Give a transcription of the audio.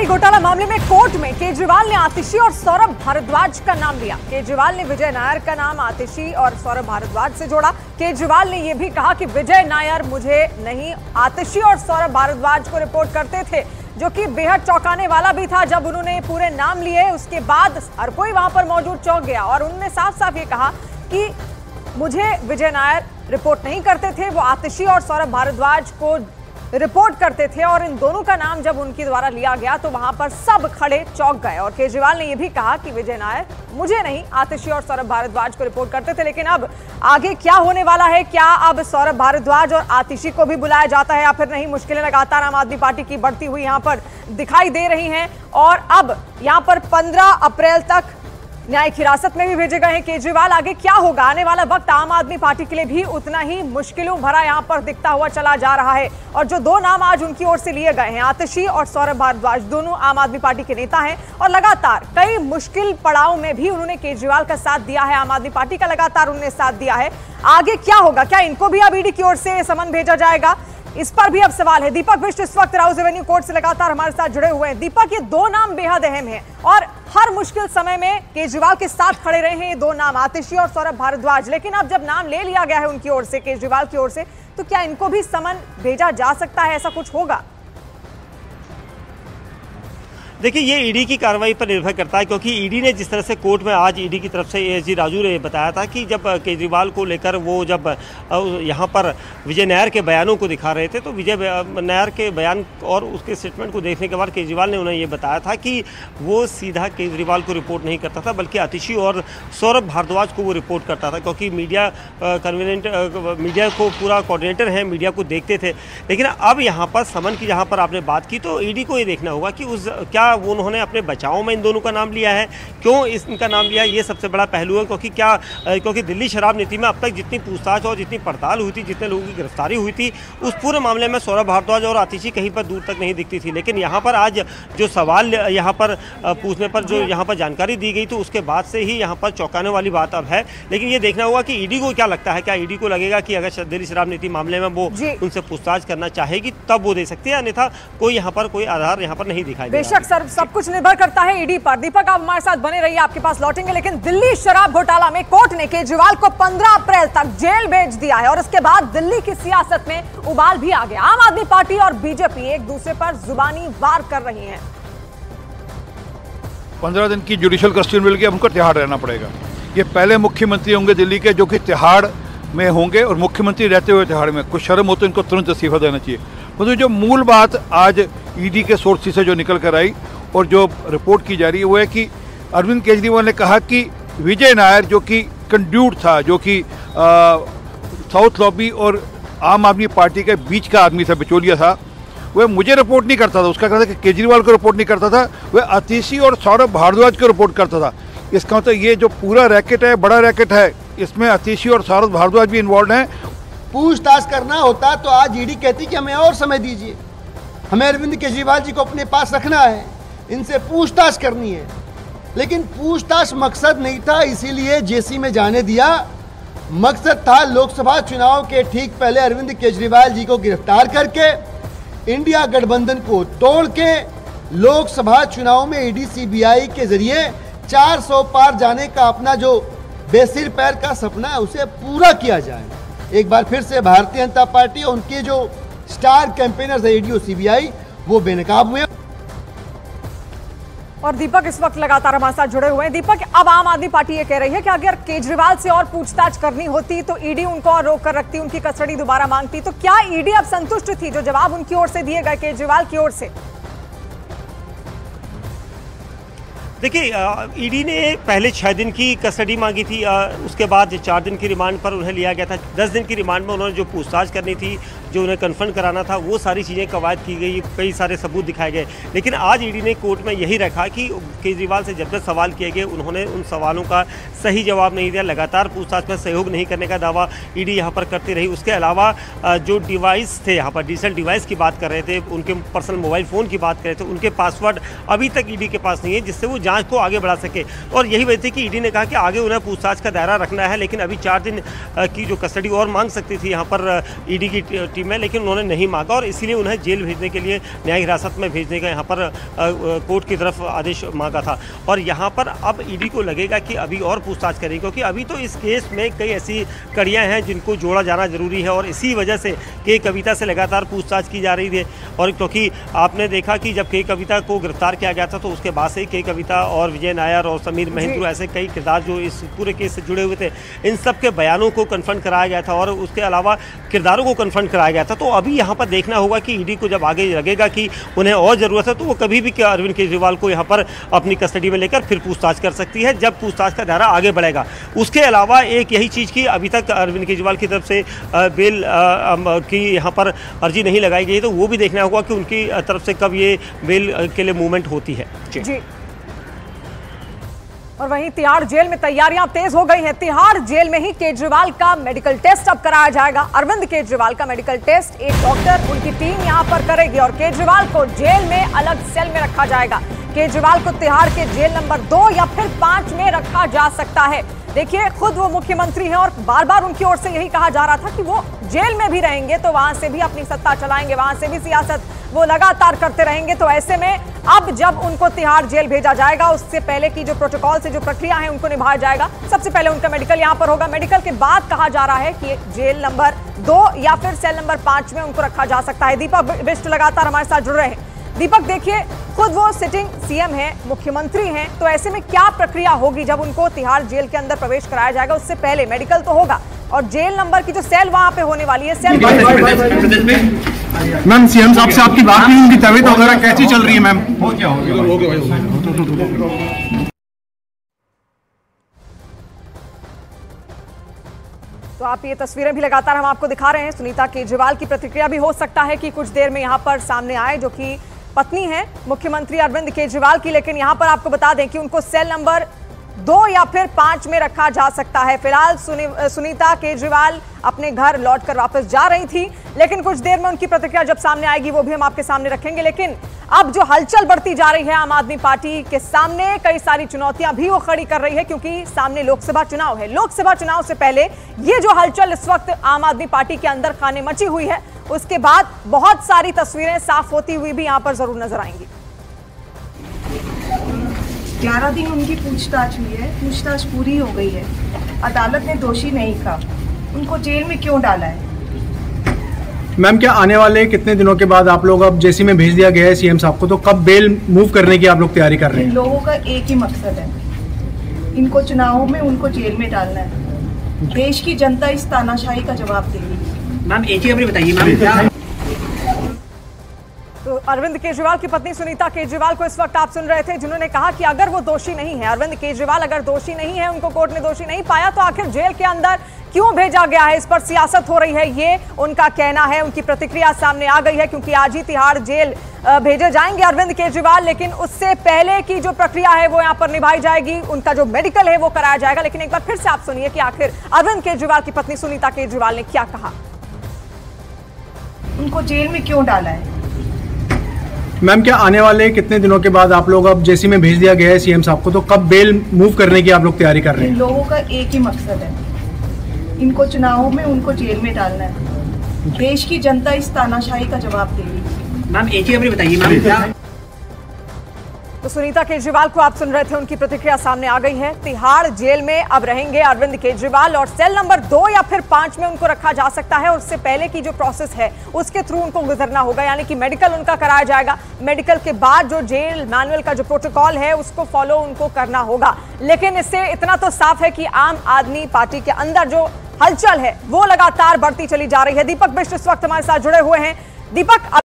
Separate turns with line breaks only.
सवारी घोटाला मामले में कोर्ट में केजरीवाल ने आतिशी और सौरभ भारद्वाज का नाम लिया। केजरीवाल ने विजय नायर का नाम आतिशी और सौरभ भारद्वाज से जोड़ा। केजरीवाल ने यह भी कहा कि विजय नायर मुझे नहीं, आतिशी और सौरभ भारद्वाज को रिपोर्ट करते थे, जो कि बेहद चौंकाने वाला भी था। जब उन्होंने पूरे नाम लिए उसके बाद हर कोई वहां पर मौजूद चौंक गया और उन्होंने साफ साफ ये कहा कि मुझे विजय नायर रिपोर्ट नहीं करते थे, वो आतिशी और सौरभ भारद्वाज को रिपोर्ट करते थे। और इन दोनों का नाम जब उनके द्वारा लिया गया तो वहां पर सब खड़े चौंक गए। और केजरीवाल ने यह भी कहा कि विजय नायर मुझे नहीं, आतिशी और सौरभ भारद्वाज को रिपोर्ट करते थे। लेकिन अब आगे क्या होने वाला है, क्या अब सौरभ भारद्वाज और आतिशी को भी बुलाया जाता है या फिर नहीं? मुश्किलें लगातार आम आदमी पार्टी की बढ़ती हुई यहां पर दिखाई दे रही हैं। और अब यहां पर 15 अप्रैल तक न्यायिक हिरासत में भी भेजे गए हैं केजरीवाल। आगे क्या होगा? आने वाला वक्त आम आदमी पार्टी के लिए भी उतना ही मुश्किलों भरा यहां पर दिखता हुआ चला जा रहा है। और जो दो नाम आज उनकी ओर से लिए गए हैं, आतिशी और सौरभ भारद्वाज, दोनों आम आदमी पार्टी के नेता हैं और लगातार कई मुश्किल पड़ाव में भी उन्होंने केजरीवाल का साथ दिया है। आम आदमी पार्टी का लगातार उन्होंने साथ दिया है। आगे क्या होगा? क्या इनको भी अब ईडी की ओर से समन भेजा जाएगा? इस पर भी अब सवाल है। दीपक बिष्ट इस वक्त राउज एवेन्यू कोर्ट से लगातार हमारे साथ जुड़े हुए हैं। दीपक, ये दो नाम बेहद अहम हैं और हर मुश्किल समय में केजरीवाल के साथ खड़े रहे हैं ये दो नाम, आतिशी और सौरभ भारद्वाज। लेकिन अब जब नाम ले लिया गया है उनकी ओर से, केजरीवाल की ओर से, तो क्या इनको भी समन भेजा जा सकता है? ऐसा कुछ होगा?
देखिए, ये ईडी की कार्रवाई पर निर्भर करता है, क्योंकि ईडी ने जिस तरह से कोर्ट में आज ईडी की तरफ से एएसजी राजू ने बताया था कि जब केजरीवाल को लेकर वो जब यहाँ पर विजय नायर के बयानों को दिखा रहे थे, तो विजय नायर के बयान और उसके स्टेटमेंट को देखने के बाद केजरीवाल ने उन्हें ये बताया था कि वो सीधा केजरीवाल को रिपोर्ट नहीं करता था, बल्कि आतिशी और सौरभ भारद्वाज को वो रिपोर्ट करता था, क्योंकि मीडिया मीडिया को पूरा कोऑर्डिनेटर है, मीडिया को देखते थे। लेकिन अब यहाँ पर समन की जहाँ पर आपने बात की, तो ईडी को ये देखना होगा कि क्या वो उन्होंने अपने बचाव में इन दोनों का नाम लिया है, क्यों इनका नाम लिया है, ये सबसे बड़ा पहलू है। क्योंकि दिल्ली शराब नीति में अब तक जितनी पूछताछ और जितनी पड़ताल हुई थी, जितने लोगों की गिरफ्तारी हुई थी, उस पूरे मामले में सौरभ भारद्वाज और आतिशी कहीं पर दूर तक नहीं दिखती थी। लेकिन यहाँ पर आज जो सवाल यहाँ पर पूछने पर जो यहाँ पर जानकारी दी गई, तो उसके बाद से ही यहाँ पर चौंकाने वाली बात अब है। लेकिन ये देखना होगा कि ईडी को क्या लगता है, क्या ईडी को लगेगा कि अगर दिल्ली शराब नीति मामले में वो उनसे पूछताछ करना चाहेगी तब वो दे सकती है, अन्यथा कोई यहाँ पर कोई आधार यहाँ पर नहीं दिखाई दे रहा।
बेशक सर, सब कुछ निर्भर करता है ईडी पर। दीपक, आप हमारे साथ बने रहिए, आपके पास लौटेंगे। लेकिन दिल्ली शराब घोटाला में कोर्ट ने केजरीवाल को 15 अप्रैल तक जेल भेज दिया है और उसके बाद दिल्ली की सियासत में उबाल भी आ गया। आम आदमी पार्टी और बीजेपी एक दूसरे पर जुबानी वार कर रही हैं।
15 दिन की जुडिशियल कस्टडी मिल गई, अब उनको तिहाड़ रहना पड़ेगा। ये पहले मुख्यमंत्री होंगे दिल्ली के जो कि तिहाड़ में होंगे, और मुख्यमंत्री रहते हुए तिहाड़ में। कुछ शर्म हो तो इनको तुरंत इस्तीफा देना चाहिए। मतलब जो मूल बात आज ईडी के सोर्सेज से जो निकल कर आई और जो रिपोर्ट की जा रही है, वो है कि अरविंद केजरीवाल ने कहा कि विजय नायर जो कि कंड्यूट था, जो कि साउथ लॉबी और आम आदमी पार्टी के बीच का आदमी था, बिचौलिया था, वह मुझे रिपोर्ट नहीं करता था। उसका कहना था कि केजरीवाल को रिपोर्ट नहीं करता था, वह आतिशी और सौरभ भारद्वाज को रिपोर्ट करता था। इसका मतलब ये जो पूरा रैकेट है, बड़ा रैकेट है, इसमें आतिशी और सौरभ भारद्वाज भी इन्वॉल्व हैं।
पूछताछ करना होता तो आज ईडी कहती कि हमें और समय दीजिए, हमें अरविंद केजरीवाल जी को अपने पास रखना है, इनसे पूछताछ करनी है। लेकिन पूछताछ मकसद नहीं था, इसीलिए जेसी में जाने दिया। मकसद था लोकसभा चुनाव के ठीक पहले अरविंद केजरीवाल जी को गिरफ्तार करके इंडिया गठबंधन को तोड़ के लोकसभा चुनाव में ईडी सीबीआई के जरिए 400 पार जाने का अपना जो बेसिर पैर का सपना है उसे पूरा किया जाए। एक बार फिर से भारतीय जनता पार्टी और उनके जो स्टार कैंपेनर्स है ईडी और सीबीआई, वो बेनकाब हुए।
और दीपक इस वक्त लगातार हमारे साथ जुड़े हुए हैं। दीपक, अब आम आदमी पार्टी ये कह रही है कि अगर केजरीवाल से और पूछताछ करनी होती तो ईडी उनको और रोक कर रखती, उनकी कस्टडी दोबारा मांगती। तो क्या ईडी अब संतुष्ट थी जो जवाब उनकी ओर से दिए गए केजरीवाल की ओर से?
देखिए, ईडी ने पहले 6 दिन की कस्टडी मांगी थी, उसके बाद 4 दिन की रिमांड पर उन्हें लिया गया था। 10 दिन की रिमांड में उन्होंने जो पूछताछ करनी थी, जो उन्हें कन्फर्म कराना था, वो सारी चीज़ें कवायद की गई, कई सारे सबूत दिखाए गए। लेकिन आज ईडी ने कोर्ट में यही रखा कि केजरीवाल से जब तक सवाल किए गए, उन्होंने उन सवालों का सही जवाब नहीं दिया। लगातार पूछताछ में सहयोग नहीं करने का दावा ईडी यहाँ पर करती रही। उसके अलावा जो डिवाइस थे, यहाँ पर डिजिटल डिवाइस की बात कर रहे थे, उनके पर्सनल मोबाइल फ़ोन की बात कर रहे थे, उनके पासवर्ड अभी तक ईडी के पास नहीं है, जिससे वो जांच को आगे बढ़ा सके। और यही वजह थी कि ईडी ने कहा कि आगे उन्हें पूछताछ का दायरा रखना है, लेकिन अभी 4 दिन की जो कस्टडी और मांग सकती थी यहाँ पर ईडी की कस्टडी में, लेकिन उन्होंने नहीं मांगा और इसीलिए उन्हें जेल भेजने के लिए, न्यायिक हिरासत में भेजने का यहाँ पर कोर्ट की तरफ आदेश मांगा था। और यहाँ पर अब ईडी को लगेगा कि अभी और पूछताछ करेगी, क्योंकि अभी तो इस केस में कई ऐसी कड़ियाँ हैं जिनको जोड़ा जाना जरूरी है और इसी वजह से के कविता से लगातार पूछताछ की जा रही थी। और क्योंकि आपने देखा कि जब के कविता को गिरफ्तार किया गया था तो उसके बाद से ही के कविता और विजय नायर और समीर महेंद्रू ऐसे कई किरदार जो इस पूरे केस से जुड़े हुए थे, इन सब के बयानों को कन्फर्म कराया गया था और उसके अलावा किरदारों को कन्फर्म कराया गया था। तो अभी यहाँ पर देखना होगा कि ईडी को जब आगे लगेगा कि उन्हें और ज़रूरत है तो वो कभी भी अरविंद केजरीवाल को यहाँ पर अपनी कस्टडी में लेकर फिर पूछताछ कर सकती है, जब पूछताछ का दायरा आगे बढ़ेगा। उसके अलावा एक यही चीज़ की अभी तक अरविंद केजरीवाल की तरफ से बेल की यहाँ पर अर्जी नहीं लगाई गई, तो वो भी देखना होगा कि उनकी तरफ से कब ये बेल के लिए मूवमेंट होती है।
जी। और वहीं तिहाड़ जेल में तैयारियां तेज हो गई हैं। तिहाड़ जेल में ही केजरीवाल का मेडिकल टेस्ट अब कराया जाएगा। अरविंद केजरीवाल का मेडिकल टेस्ट एक डॉक्टर, उनकी टीम यहां पर करेगी और केजरीवाल को जेल में अलग सेल में रखा जाएगा। केजरीवाल को तिहाड़ के जेल नंबर 2 या फिर 5 में रखा जा सकता है। देखिए, खुद वो मुख्यमंत्री हैं और बार बार उनकी ओर से यही कहा जा रहा था कि वो जेल में भी रहेंगे तो वहां से भी अपनी सत्ता चलाएंगे, वहां से भी सियासत वो लगातार करते रहेंगे। तो ऐसे में अब जब उनको तिहाड़ जेल भेजा जाएगा, उससे पहले की जो प्रोटोकॉल से जो प्रक्रिया है उनको निभाया जाएगा। सबसे पहले उनका मेडिकल यहाँ पर होगा। मेडिकल के बाद कहा जा रहा है कि जेल नंबर 2 या फिर सेल नंबर 5 में उनको रखा जा सकता है। दीपक बिष्ट लगातार हमारे साथ जुड़ रहे हैं। दीपक, देखिए, खुद वो सिटिंग सीएम है, मुख्यमंत्री हैं, तो ऐसे में क्या प्रक्रिया होगी जब उनको तिहाड़ जेल के अंदर प्रवेश कराया जाएगा? उससे पहले मेडिकल तो होगा और जेल नंबर की जो सेल वहां पे होने वाली है, सेल
मैम, सीएम साहब से आपकी बात नहीं, उनकी तबीयत वगैरह कैसी चल रही है मैम? हो गया
तो आप ये तस्वीरें भी लगातार हम आपको दिखा रहे हैं। सुनीता केजरीवाल की प्रतिक्रिया भी हो सकता है कि कुछ देर में यहाँ पर सामने आए, जो कि पत्नी है मुख्यमंत्री अरविंद केजरीवाल की। लेकिन यहाँ पर आपको बता दें कि उनको सेल नंबर 2 या फिर 5 में रखा जा सकता है। फिलहाल सुनीता केजरीवाल अपने घर लौटकर वापस जा रही थी, लेकिन कुछ देर में उनकी प्रतिक्रिया जब सामने आएगी वो भी हम आपके सामने रखेंगे। लेकिन अब जो हलचल बढ़ती जा रही है आम आदमी पार्टी के सामने, कई सारी चुनौतियां भी वो खड़ी कर रही है, क्योंकि सामने लोकसभा चुनाव है। लोकसभा चुनाव से पहले ये जो हलचल इस वक्त आम आदमी पार्टी के अंदर खाने मची हुई है, उसके बाद बहुत सारी तस्वीरें साफ होती हुई भी यहाँ पर जरूर नजर आएंगी।
11 दिन उनकी पूछताछ हुई है, पूछताछ पूरी हो गई है। अदालत ने दोषी नहीं कहा, उनको जेल में क्यों डाला है?
मैम, क्या आने वाले कितने दिनों के बाद आप लोग, अब जेसी में भेज दिया गया है सीएम साहब को, तो कब बेल मूव करने की आप लोग तैयारी कर रहे हैं?
इन लोगों का एक ही मकसद है, इनको चुनावों में उनको जेल में डालना है। देश की जनता इस तानाशाही का जवाब देगी।
मैम, एक ही खबर बताइए मैम, क्या
तो अरविंद केजरीवाल की पत्नी सुनीता केजरीवाल को इस वक्त आप सुन रहे थे, जिन्होंने कहा कि अगर वो दोषी नहीं है, अरविंद केजरीवाल अगर दोषी नहीं है, उनको कोर्ट ने दोषी नहीं पाया, तो आखिर जेल के अंदर क्यों भेजा गया है? इस पर सियासत हो रही है, ये उनका कहना है। उनकी प्रतिक्रिया सामने आ गई है, क्योंकि आज ही तिहाड़ जेल भेजे जाएंगे अरविंद केजरीवाल, लेकिन उससे पहले की जो प्रक्रिया है वो यहाँ पर निभाई जाएगी। उनका जो मेडिकल है वो कराया जाएगा। लेकिन एक बार फिर से आप सुनिए कि आखिर अरविंद केजरीवाल की पत्नी सुनीता केजरीवाल ने क्या कहा।
उनको जेल में क्यों डाला है?
मैम, क्या आने वाले कितने दिनों के बाद आप लोग, अब जेसी में भेज दिया गया है सीएम साहब को, तो कब बेल मूव करने की आप लोग तैयारी कर रहे हैं?
इन लोगों का एक ही मकसद है, इनको चुनावों में उनको जेल में डालना है। देश की जनता इस तानाशाही का जवाब देगी।
मैम, एक ही खबर बताइए मैम, क्या
तो सुनीता केजरीवाल को आप सुन रहे थे, उनकी प्रतिक्रिया सामने आ गई है। तिहाड़ जेल में अब रहेंगे अरविंद केजरीवाल और सेल नंबर 2 या फिर 5 में उनको रखा जा सकता है। उससे पहले की जो प्रोसेस है उसके थ्रू उनको गुजरना होगा, यानी कि मेडिकल उनका कराया जाएगा। मेडिकल के बाद जो जेल मैनुअल का जो प्रोटोकॉल है उसको फॉलो उनको करना होगा। लेकिन इससे इतना तो साफ है कि आम आदमी पार्टी के अंदर जो हलचल है वो लगातार बढ़ती चली जा रही है। दीपक बिष्ट इस वक्त हमारे साथ जुड़े हुए हैं। दीपक,